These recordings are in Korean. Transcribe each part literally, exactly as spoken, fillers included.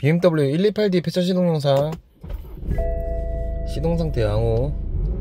비엠더블유 일이팔 디 폐차 시동 영상. 시동 상태 양호.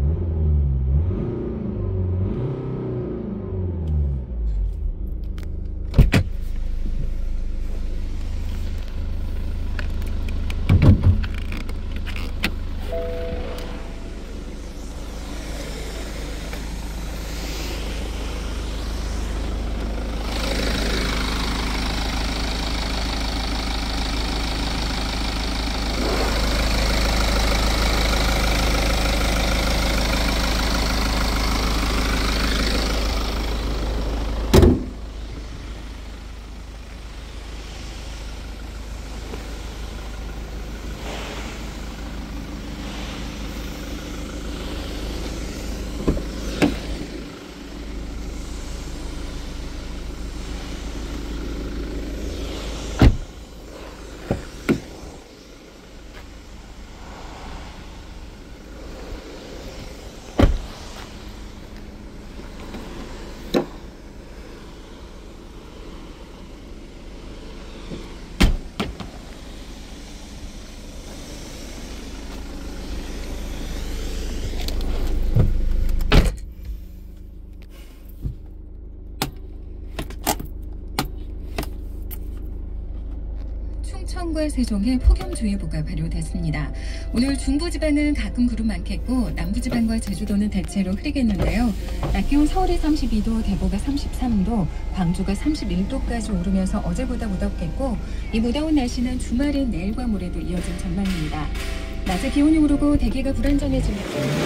충청과 세종에 폭염주의보가 발효됐습니다. 오늘 중부지방은 가끔 구름 많겠고 남부지방과 제주도는 대체로 흐리겠는데요. 낮 기온 서울이 삼십이 도, 대구가 삼십삼 도, 광주가 삼십일 도까지 오르면서 어제보다 무덥겠고 이 무더운 날씨는 주말인 내일과 모레도 이어질 전망입니다. 낮에 기온이 오르고 대기가 불안정해지면서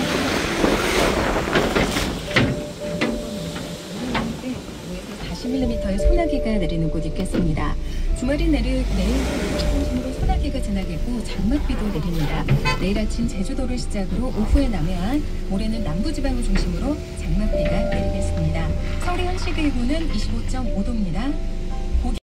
사십 밀리미터의 소나기가 내리는 곳 있겠습니다. 주말인 내일, 내일 중심으로 소나기가 지나겠고 장맛비도 내립니다. 내일 아침 제주도를 시작으로 오후에 남해안, 모레는 남부지방을 중심으로 장맛비가 내리겠습니다. 서울의 현시기온은 이십오 점 오 도입니다.